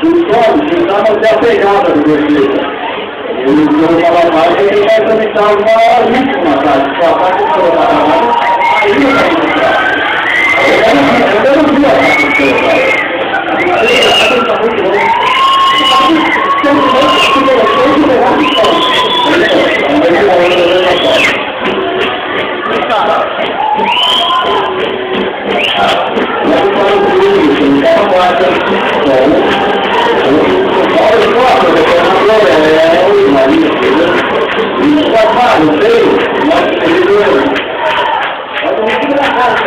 os homens tentavam ter a pegada do Bertista. Ele usou uma lavagem e ele vai conectar uma vítima, sabe? Só a parte que eu estava aí eu não vi a parte que eu estava. Não sei, mas ele